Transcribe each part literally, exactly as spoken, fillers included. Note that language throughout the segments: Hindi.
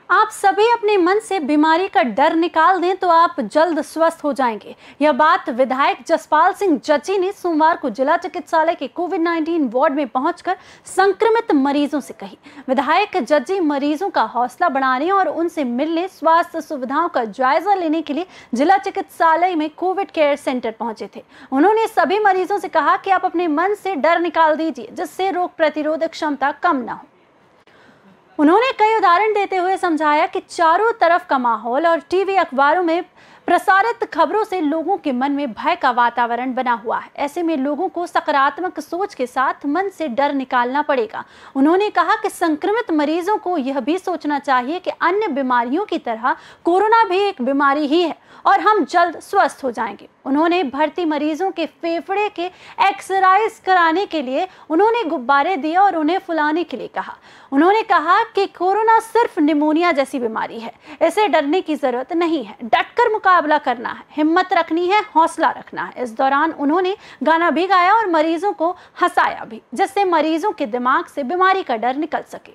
आप सभी अपने मन से बीमारी का डर निकाल दें तो आप जल्द स्वस्थ हो जाएंगे। यह बात विधायक जसपाल सिंह जज्जी ने सोमवार को जिला चिकित्सालय के कोविड उन्नीस वार्ड में पहुंचकर संक्रमित मरीजों से कही। विधायक जज्जी मरीजों का हौसला बढ़ाने और उनसे मिलने, स्वास्थ्य सुविधाओं का जायजा लेने के लिए जिला चिकित्सालय में कोविड केयर सेंटर पहुंचे थे। उन्होंने सभी मरीजों से कहा कि आप अपने मन से डर निकाल दीजिए, जिससे रोग प्रतिरोधक क्षमता कम न हो। उन्होंने कई उदाहरण देते हुए समझाया कि चारों तरफ का माहौल और टीवी अखबारों में प्रसारित खबरों से लोगों के मन में भय का वातावरण बना हुआ है। ऐसे में लोगों को सकारात्मक सोच के साथ मन से डर निकालना पड़ेगा। उन्होंने कहा कि संक्रमित मरीजों को यह भी सोचना चाहिए कि अन्य बीमारियों की तरह कोरोना भी एक बीमारी ही है और हम जल्द स्वस्थ हो जाएंगे। उन्होंने भर्ती मरीजों के फेफड़े के एक्सरसाइज कराने के लिए उन्होंने गुब्बारे दिए और उन्हें फुलाने के लिए कहा। उन्होंने कहा कि कोरोना सिर्फ निमोनिया जैसी बीमारी है, इसे डरने की जरूरत नहीं है, डटकर मुकाबला करना है, हिम्मत रखनी है, हौसला रखना है। इस दौरान उन्होंने गाना भी गाया और मरीजों को हंसाया भी, जिससे मरीजों के दिमाग से बीमारी का डर निकल सके।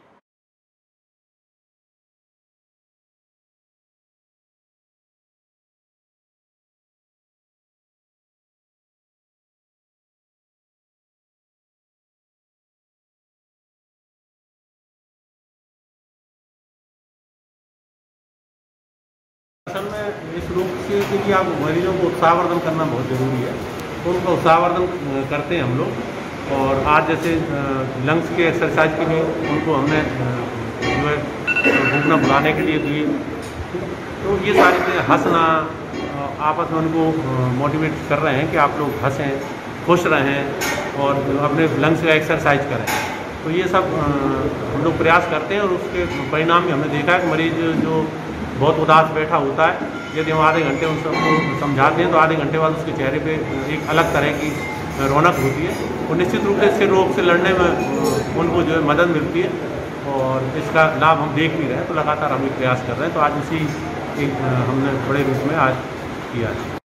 असल में इस रोग से क्योंकि आप मरीजों को उत्साहवर्धन करना बहुत ज़रूरी है, तो उनका उत्साहवर्धन करते हैं हम लोग। और आज जैसे लंग्स के एक्सरसाइज के लिए उनको हमने जो है भूखना बुलाने के लिए दिए, तो ये सारी चीज़ें हंसना, आपस में उनको मोटिवेट कर रहे हैं कि आप लोग हंसें, खुश रहें और अपने लंग्स का एक्सरसाइज करें। तो ये सब हम लोग प्रयास करते हैं और उसके परिणाम में हमने देखा है कि मरीज जो बहुत उदास बैठा होता है, यदि हम आधे घंटे उन सबको समझाते हैं तो आधे घंटे बाद उसके चेहरे पे एक अलग तरह की रौनक होती है और निश्चित रूप से इसके रोग से लड़ने में उनको जो है मदद मिलती है और इसका लाभ हम देख भी रहे हैं। तो लगातार हम प्रयास कर रहे हैं। तो आज इसी एक हमने बड़े रूप में आज किया है।